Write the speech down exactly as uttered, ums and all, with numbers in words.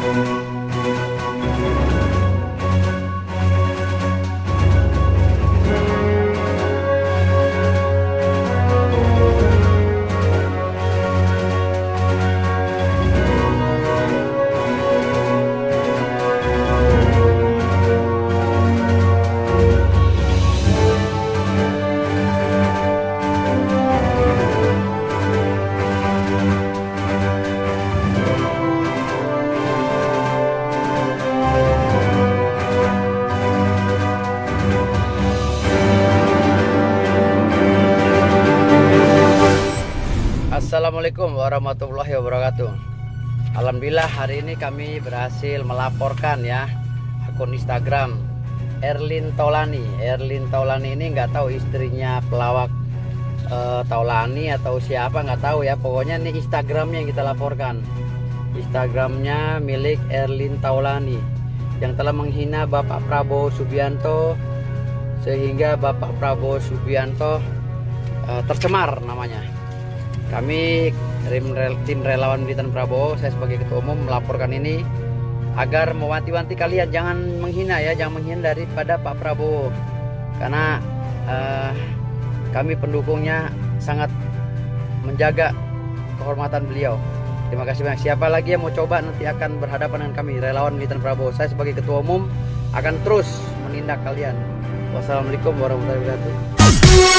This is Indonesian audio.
Assalamualaikum warahmatullahi wabarakatuh. Alhamdulillah hari ini kami berhasil melaporkan ya akun Instagram Erlin Taulani. Erlin Taulani ini nggak tahu istrinya pelawak uh, Taulani atau siapa, nggak tahu ya. Pokoknya ini Instagramnya yang kita laporkan. Instagramnya milik Erlin Taulani yang telah menghina Bapak Prabowo Subianto sehingga Bapak Prabowo Subianto uh, tercemar namanya. Kami tim relawan militan Prabowo, saya sebagai ketua umum melaporkan ini agar mewanti-wanti kalian jangan menghina ya, jangan menghina daripada Pak Prabowo, karena uh, kami pendukungnya sangat menjaga kehormatan beliau. Terima kasih banyak. Siapa lagi yang mau coba nanti akan berhadapan dengan kami relawan militan Prabowo, saya sebagai ketua umum akan terus menindak kalian. Wassalamualaikum warahmatullahi wabarakatuh.